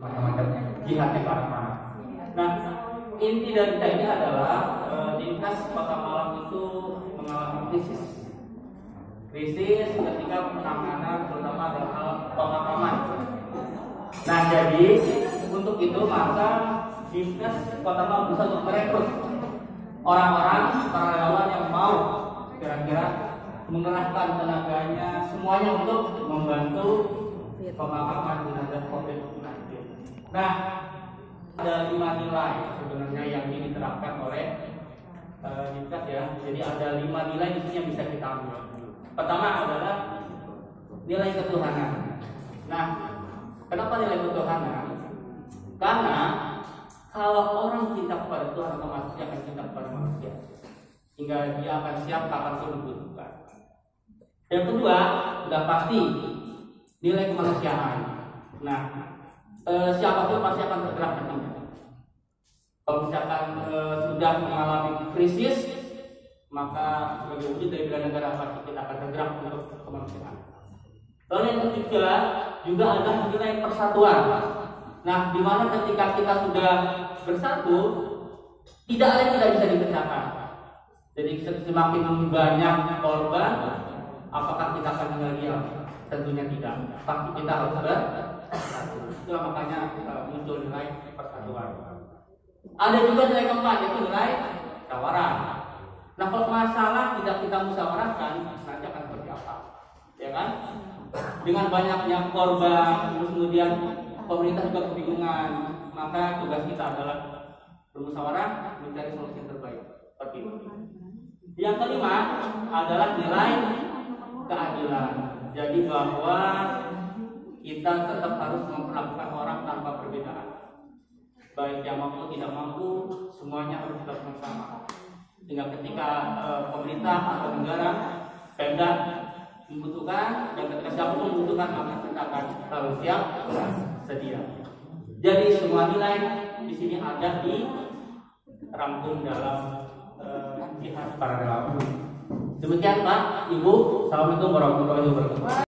macam-macam jihadnya ke arah. Nah, inti dari kita ini adalah Dinkes Kota Malang itu mengalami krisis ketika penanganan terutama dalam hal pemakaman. Nah, jadi untuk itu maka Dinkes Kota Malang bisa untuk merekrut orang-orang para relawan yang mau kira-kira mengerahkan tenaganya semuanya untuk membantu pemakaman jenazah COVID-19. Nah, ada 5 nilai sebenarnya yang ini diterapkan oleh Dinkes ya. Jadi ada 5 nilai di sini yang bisa kita ambil. Pertama adalah nilai ketuhanan. Nah, kenapa nilai ketuhanan? Karena kalau orang cinta kepada Tuhan, otomatis dia akan cinta kepada manusia, hingga dia akan siap kapanpun dibutuhkan. Yang kedua, sudah pasti nilai kemanusiaan. Nah, siapapun pasti akan tergerak nantinya. Kalau misalkan sudah mengalami krisis, maka sebagai wujud dari bela negara pasti kita akan tergerak untuk kemanusiaan. Lalu yang ketiga juga ada nilai persatuan. Nah, di mana ketika kita sudah bersatu, tidak ada yang tidak bisa dikerjakan. Jadi semakin banyak korban, apakah kita akan tinggal diam? Tentunya tidak. Pasti kita harus bersatu. Itulah makanya muncul nilai persatuan. Ada juga nilai keempat, yaitu nilai musyawarah. Nah, kalau masalah tidak kita musyawarahkan, nanti akan seperti apa? Ya kan? Dengan banyaknya korban, terus kemudian pemerintah juga kebingungan, maka tugas kita adalah bermusyawarah mencari solusi yang terbaik. Seperti itu. Yang kelima adalah nilai keadilan. Jadi bahwa kita tetap harus memperlakukan orang tanpa perbedaan. Baik yang mampu tidak mampu, semuanya harus dilakukan sama. Sehingga ketika pemerintah atau negara, Pemda membutuhkan, dan ketika siapa pun membutuhkan, maka kita akan selalu siap sedia. Jadi semua nilai di sini ada di rangkum dalam jihad para relawan. Demikian Pak, Ibu. Assalamualaikum warahmatullahi wabarakatuh.